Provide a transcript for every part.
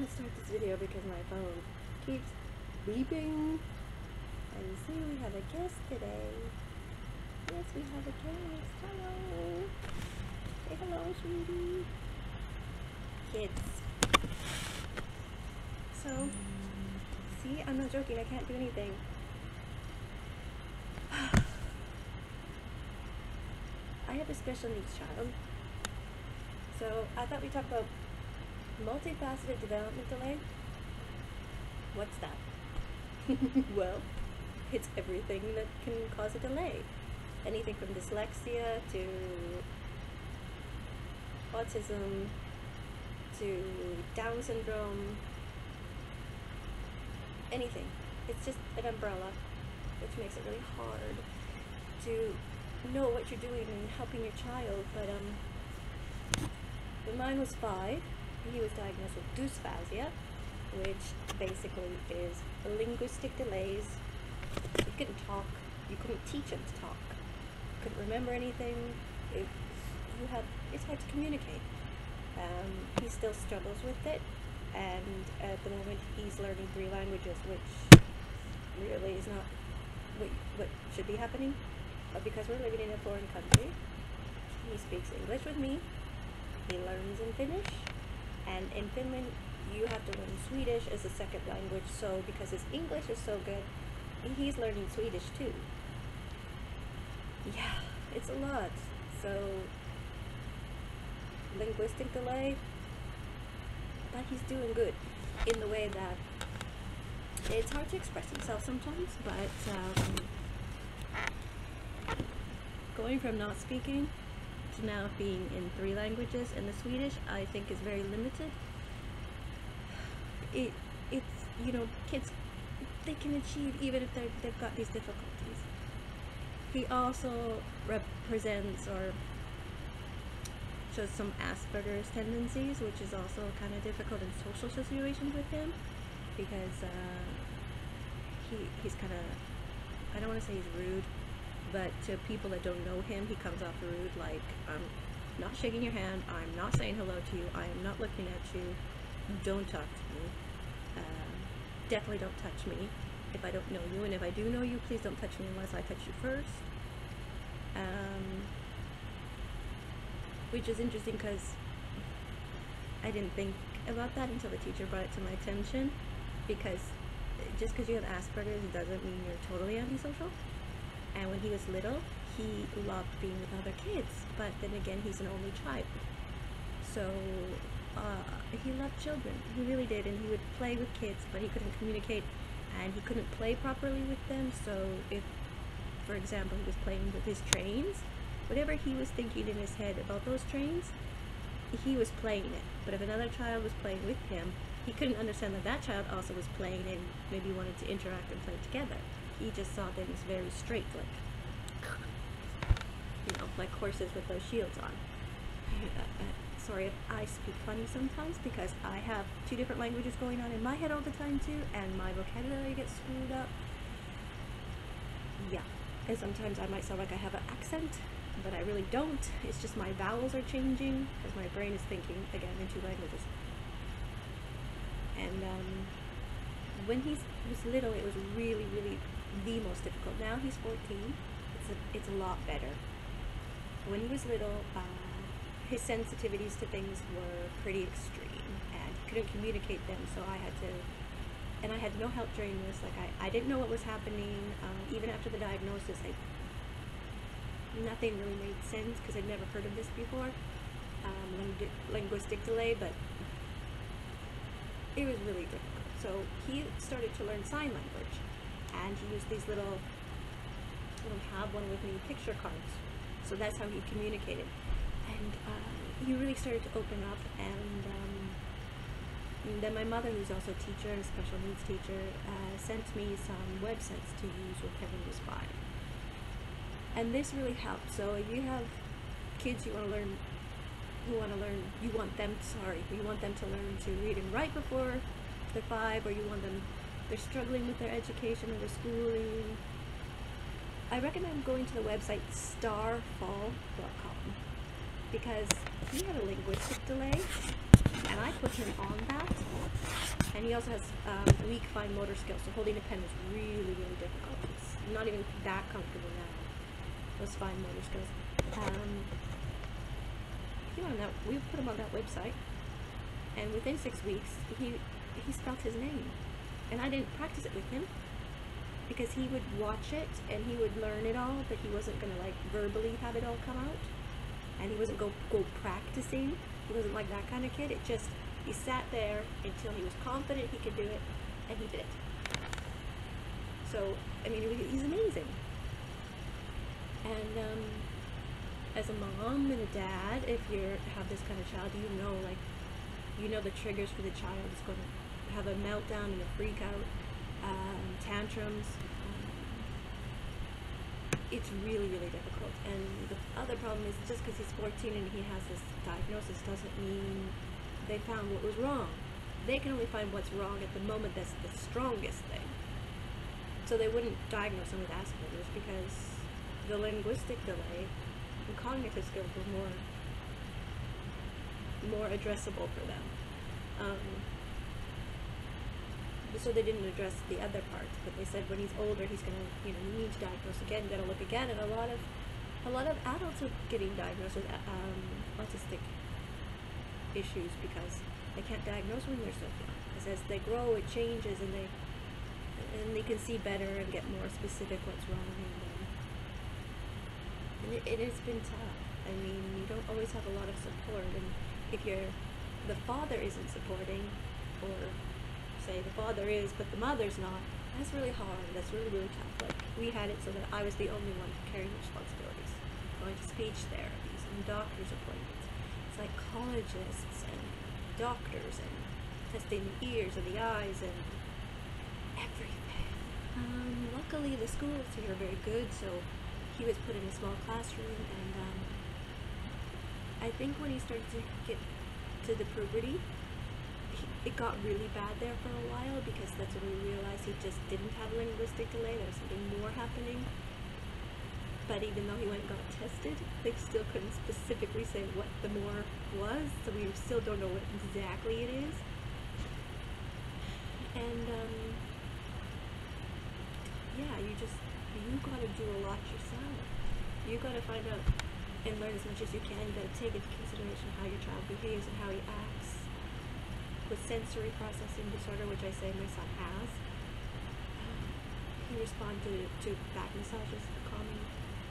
can't start this video because my phone keeps beeping. And see, we have a guest today. Yes, we have a guest. Hello. Say hello, sweetie. Kids. So, see, I'm not joking. I can't do anything. I have a special needs child. So, I thought we'd talk about multifaceted development delay. What's that? Well, it's everything that can cause a delay. Anything from dyslexia to autism to Down syndrome. Anything. It's just an umbrella, which makes it really hard to know what you're doing and helping your child. But when mine was 5, he was diagnosed with dysphasia, which basically is linguistic delays. He couldn't talk. You couldn't teach him to talk. Couldn't remember anything. It's hard to communicate. He still struggles with it, and at the moment he's learning 3 languages, which really is not what should be happening. But because we're living in a foreign country, he speaks English with me. He learns in Finnish, and in Finland you have to learn Swedish as a second language. So because his English is so good, he's learning Swedish too. Yeah, it's a lot. So linguistic delay, but he's doing good in the way that it's hard to express himself sometimes, but going from not speaking to now being in 3 languages, and the Swedish I think is very limited. It's, you know, kids, they can achieve even if they've got these difficulties. He also represents or shows some Asperger's tendencies, which is also kind of difficult in social situations with him, because he's kind of, I don't want to say he's rude, but to people that don't know him, he comes off rude, like, I'm not shaking your hand, I'm not saying hello to you, I am not looking at you, don't talk to me, definitely don't touch me if I don't know you, and if I do know you, please don't touch me unless I touch you first. Which is interesting because I didn't think about that until the teacher brought it to my attention, because just because you have Asperger's, it doesn't mean you're totally antisocial. And when he was little, he loved being with other kids, but then again, he's an only child. So he loved children, he really did, and he would play with kids, but he couldn't communicate, and he couldn't play properly with them. So if, for example, he was playing with his trains, whatever he was thinking in his head about those trains, he was playing it. But if another child was playing with him, he couldn't understand that that child also was playing and maybe wanted to interact and play together. He just saw things very straight, like, you know, like horses with those shields on. Sorry if I speak funny sometimes, because I have 2 different languages going on in my head all the time too, and my vocabulary gets screwed up. Yeah, and sometimes I might sound like I have an accent, but I really don't. It's just my vowels are changing because my brain is thinking again in 2 languages. And when he was little, it was really, really the most difficult. Now he's 14. It's a lot better. When he was little, his sensitivities to things were pretty extreme, and he couldn't communicate them. So I had to, and I had no help during this. Like I didn't know what was happening. Even after the diagnosis, nothing really made sense because I'd never heard of this before, linguistic delay, but it was really difficult. So he started to learn sign language, and he used these little, I don't have one with me, picture cards. So that's how he communicated. And he really started to open up, and then my mother, who's also a teacher and a special needs teacher, sent me some websites to use with him when he was 5. And this really helped. So if you have kids you want them to learn to read and write before they're 5, or they're struggling with their education or their schooling, I recommend going to the website starfall.com, because he had a linguistic delay, and I put him on that. And he also has weak fine motor skills, so holding a pen is really, really difficult. It's not even that comfortable now. Those fine motor skills. We put him on that website, and within 6 weeks, he spelled his name. And I didn't practice it with him, because he would watch it, and he would learn it all, but he wasn't going to, like, verbally have it all come out. And he wasn't go practicing. He wasn't like that kind of kid. It just, he sat there until he was confident he could do it, and he did it. So, I mean, he's amazing. And, as a mom and a dad, if you have this kind of child, you know the triggers for the child. Is going to have a meltdown and a freak out, tantrums. It's really, really difficult. And the other problem is, just because he's 14 and he has this diagnosis doesn't mean they found what was wrong. They can only find what's wrong at the moment that's the strongest thing. So they wouldn't diagnose him with Asperger's, because the linguistic delay and cognitive skills were more addressable for them. So they didn't address the other parts, but they said when he's older, he's gonna, you need to diagnose again, gotta look again. And a lot of adults are getting diagnosed with autistic issues because they can't diagnose when they're so young. Because as they grow, it changes, and they can see better and get more specific what's wrong. And it has been tough. I mean, you don't always have a lot of support, and if the father isn't supporting, or say the father is but the mother's not, that's really hard. That's really, really tough. Like, we had it so that I was the only one carrying responsibilities, going to speech therapies and doctor's appointments, psychologists and doctors, and testing the ears and the eyes and everything. Luckily the schools here are very good, so he was put in a small classroom, and I think when he started to get to the puberty, it got really bad there for a while, because that's when we realized he just didn't have linguistic delay. There was something more happening. But even though he went and got tested, they still couldn't specifically say what the more was, so we still don't know what exactly it is. And yeah, you gotta do a lot yourself. You gotta find out and learn as much as you can. You gotta take into consideration how your child behaves and how he acts. With sensory processing disorder, which I say my son has, he responded to back massages, calming.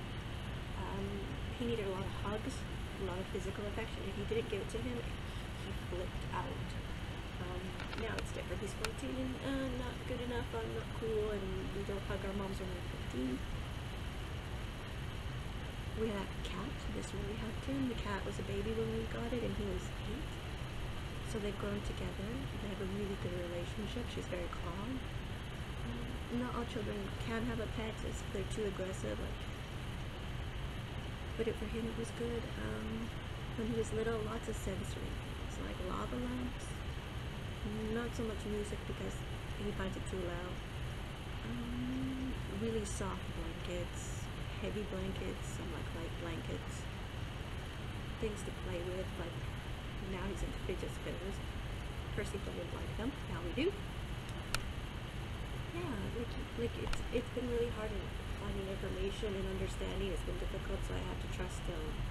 He needed a lot of hugs, a lot of physical affection. If you didn't give it to him, he flipped out. Now it's different. He's 14 and not good enough, I'm not cool, and we don't hug our moms when we're 15. We had a cat. This really helped him. The cat was a baby when we got it, and he was 8. So they've grown together. They have a really good relationship. She's very calm. Not all children can have a pet if they're too aggressive. But for him it was good. When he was little, lots of sensory things, like lava lamps. Not so much music because he finds it too loud. Really soft blankets, heavy blankets, some like light blankets. Things to play with, like now he's into fidget spinners. First he didn't like them, now we do. Yeah, like it's been really hard in finding information and understanding. It's been difficult, so I have to trust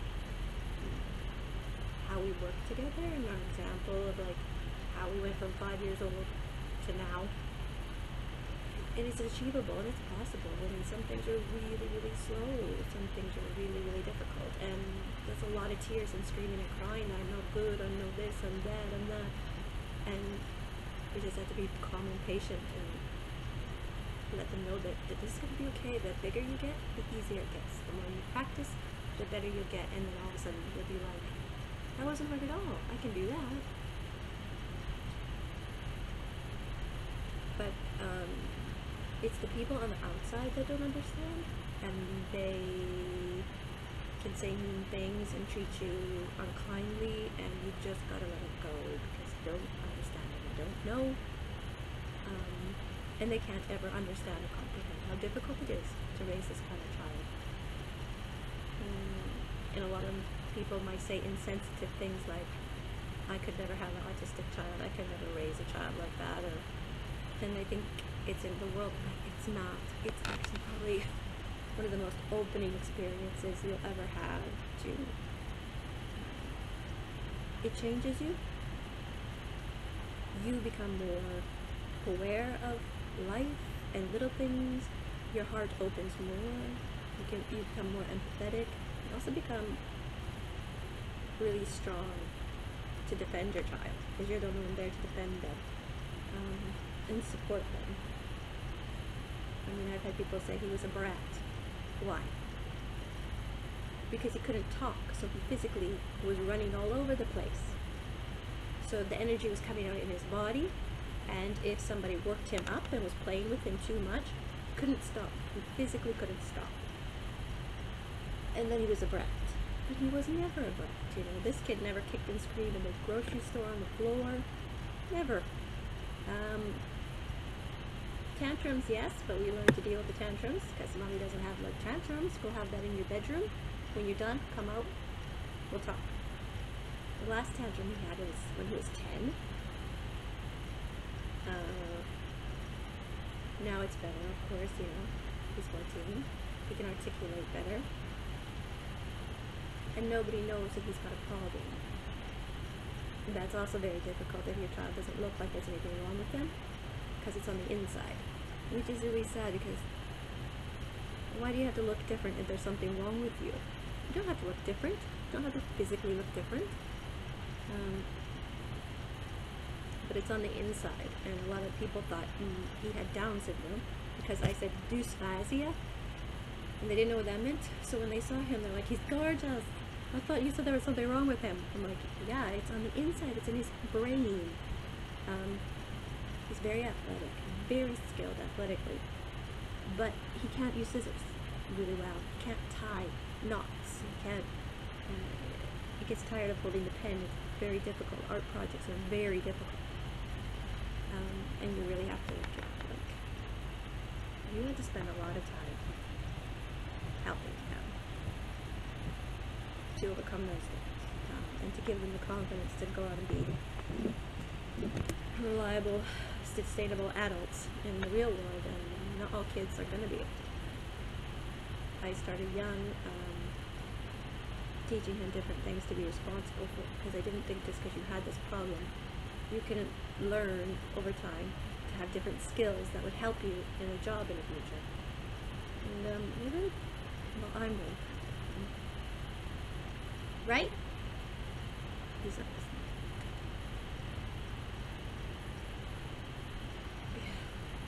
how we work together, and our example of like how we went from 5 years old to now. And it's achievable, and it's possible. I mean, some things are really, really slow. Some things are really, really difficult. And there's a lot of tears and screaming and crying. I'm not good, I'm no this, I'm that, I'm that. And we just have to be calm and patient and let them know that this is going to be okay. The bigger you get, the easier it gets. The more you practice, the better you'll get. And then all of a sudden you'll be like, that wasn't hard at all. I can do that. But it's the people on the outside that don't understand, and they can say mean things and treat you unkindly, and you just gotta let it go because they don't understand and they don't know, and they can't ever understand or comprehend how difficult it is to raise this kind of child. And a lot of people might say insensitive things like, I could never have an autistic child. and I think it's in the world, but it's not. It's actually probably one of the most opening experiences you'll ever have. To it changes you. You become more aware of life and little things. Your heart opens more. You become more empathetic. You also become really strong to defend your child, because you're the one there to defend them, and support them. I mean, I've had people say he was a brat. Why? Because he couldn't talk, so he physically was running all over the place. So the energy was coming out in his body, and if somebody worked him up and was playing with him too much, he couldn't stop. He physically couldn't stop. And then he was a brat. But he was never a brat, you know. This kid never kicked and screamed in the grocery store on the floor. Never. Tantrums, yes, but we learn to deal with the tantrums, because mommy doesn't have like tantrums. Go have that in your bedroom. When you're done, come out. We'll talk. The last tantrum he had was when he was 10. Now it's better, of course, you know. He's 14. He can articulate better. And nobody knows that he's got a problem. And that's also very difficult if your child doesn't look like there's anything wrong with them, because it's on the inside. Which is really sad, because why do you have to look different if there's something wrong with you? You don't have to look different. You don't have to physically look different. But it's on the inside, and a lot of people thought he had Down syndrome because I said dysphasia, and they didn't know what that meant. So when they saw him, they're like, he's gorgeous. I thought you said there was something wrong with him. I'm like, yeah, it's on the inside. It's in his brain. He's very athletic, very skilled athletically, but he can't use scissors really well. He can't tie knots. He can't. He gets tired of holding the pen. It's very difficult. Art projects are very difficult. And you really have to, you have to spend a lot of time helping them to overcome those things, and to give them the confidence to go out and be reliable, sustainable adults in the real world. And not all kids are going to be able to do that. I started young, teaching him different things to be responsible for, because I didn't think just because you had this problem, you can learn over time to have different skills that would help you in a job in the future. And you're really, well, I'm really proud. Right? He's not listening. Yeah.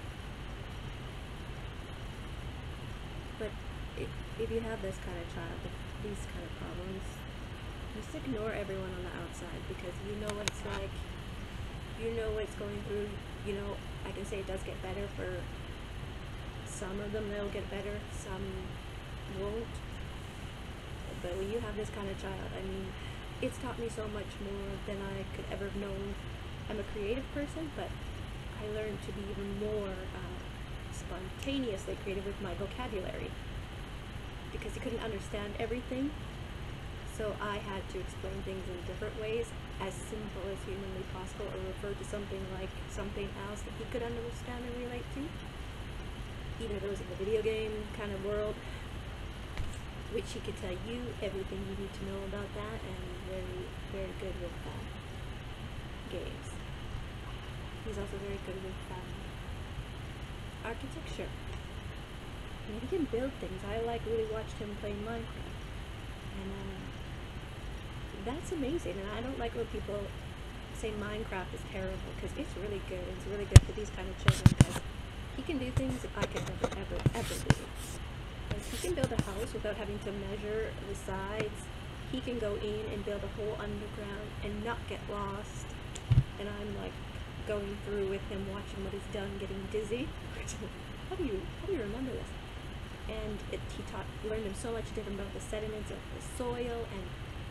But if you have this kind of child, these kind of problems, just ignore everyone on the outside, because you know what it's like. You know what it's going through. You know, I can say it does get better for some of them. They'll get better, some won't. But when you have this kind of child, I mean, it's taught me so much more than I could ever have known. I'm a creative person, but I learned to be even more spontaneously creative with my vocabulary, because he couldn't understand everything. So I had to explain things in different ways, as simple as humanly possible, or refer to something like something else that he could understand and relate to, even if it was in the video game kind of world, which he could tell you everything you need to know about that, and very, very good with games. He's also very good with architecture. I mean, he can build things. I really watched him play Minecraft, and that's amazing. And I don't like when people say Minecraft is terrible, because it's really good. It's really good for these kind of children, because he can do things that I could never, ever do. Like, he can build a house without having to measure the sides. He can go in and build a whole underground and not get lost. And I'm like going through with him, watching what he's done, getting dizzy. How do you remember this? And he learned him so much different about the sediments of the soil and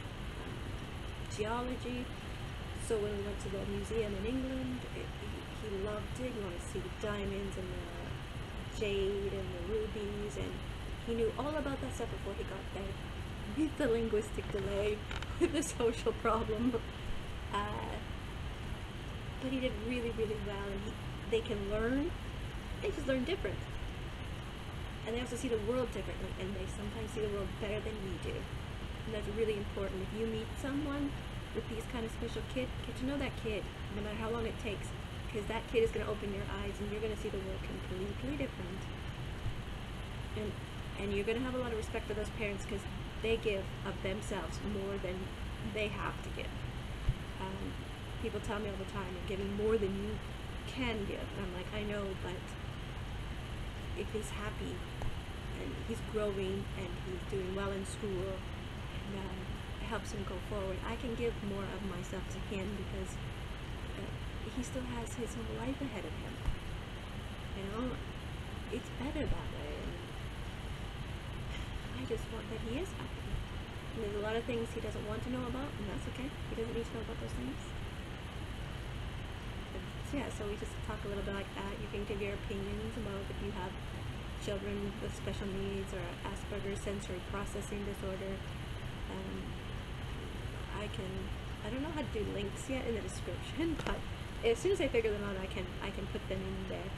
geology. So when we went to the museum in England, he loved it. He wanted to see the diamonds and the jade and the rubies, and he knew all about that stuff before he got there. With the linguistic delay, with the social problem, but he did really, really well, and they can learn, they just learn different. And they also see the world differently, and they sometimes see the world better than we do. And that's really important. If you meet someone with these kind of special kids, get to know that kid, no matter how long it takes, because that kid is going to open your eyes, and you're going to see the world completely different. And you're going to have a lot of respect for those parents, because they give of themselves more than they have to give. People tell me all the time, you're giving more than you can give. And I'm like, I know, but if he's happy and he's growing and he's doing well in school and it helps him go forward, I can give more of myself to him, because he still has his whole life ahead of him. You know, it's better that way. And I just want that he is happy. And there's a lot of things he doesn't want to know about, and that's okay. He doesn't need to know about those things. Yeah, so we just talk a little bit like that. You can give your opinions about if you have children with special needs or Asperger's sensory processing disorder. I don't know how to do links yet in the description, but as soon as I figure them out, I can put them in there.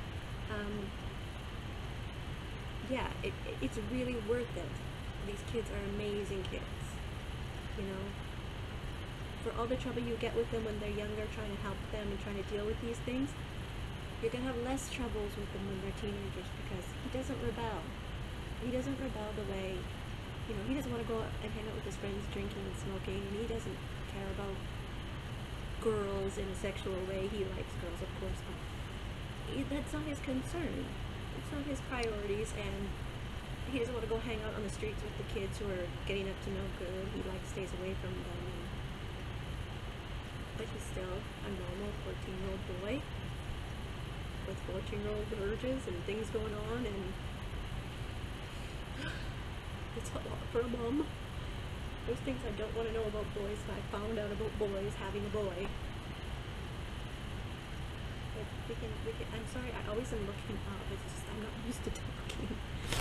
Yeah, it's really worth it. These kids are amazing kids, you know. For all the trouble you get with them when they're younger, trying to help them and trying to deal with these things, you're going to have less troubles with them when they're teenagers, because he doesn't rebel. He doesn't rebel the way, you know, he doesn't want to go and hang out with his friends drinking and smoking, and he doesn't care about girls in a sexual way. He likes girls, of course, but that's not his concern. It's not his priorities, and he doesn't want to go hang out on the streets with the kids who are getting up to no good. He stays away from them. But he's still a normal 14-year-old boy with 14-year-old urges and things going on, and it's a lot for a mom. There's things I don't want to know about boys that I found out about boys having a boy. But I'm sorry, I always am looking up. It's just I'm not used to talking.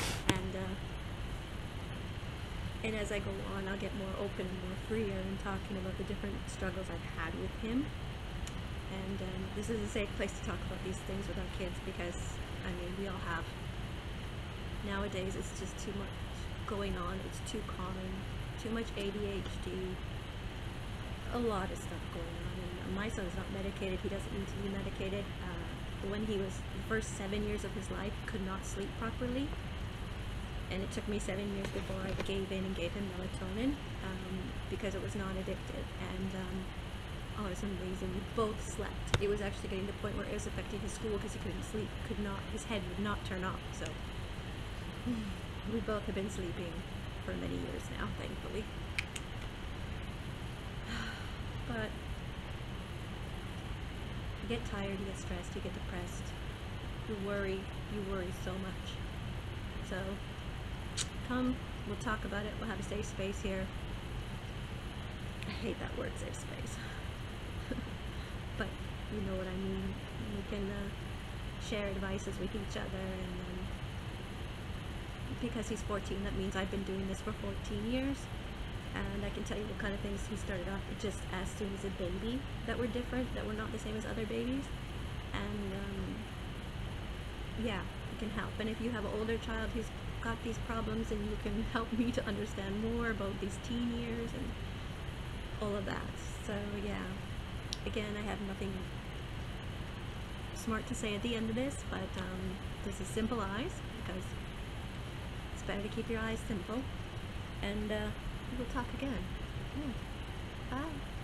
And as I go on, I'll get more open and more freer in talking about the different struggles I've had with him. And this is a safe place to talk about these things with our kids, because, I mean, we all have. Nowadays, it's just too much going on. It's too common. Too much ADHD. A lot of stuff going on. And my son's not medicated. He doesn't need to be medicated. When he was the first 7 years of his life, could not sleep properly. And it took me 7 years before I gave in and gave him melatonin, because it was non-addictive. And oh, it was amazing. We both slept. It was actually getting to the point where it was affecting his school, because he couldn't sleep. His head would not turn off. So we both have been sleeping for many years now, thankfully. But you get tired, you get stressed, you get depressed. You worry so much. So come, we'll talk about it. We'll have a safe space here. I hate that word, safe space. But you know what I mean. We can share advices with each other, and because he's 14, that means I've been doing this for 14 years, and I can tell you what kind of things he started off with just as soon as a baby that were different, that were not the same as other babies. And yeah, it can help. And if you have an older child who's got these problems, and you can help me to understand more about these teen years and all of that. So yeah, again, I have nothing smart to say at the end of this, but this is Simple Eyes, because it's better to keep your eyes simple. And we'll talk again. Bye.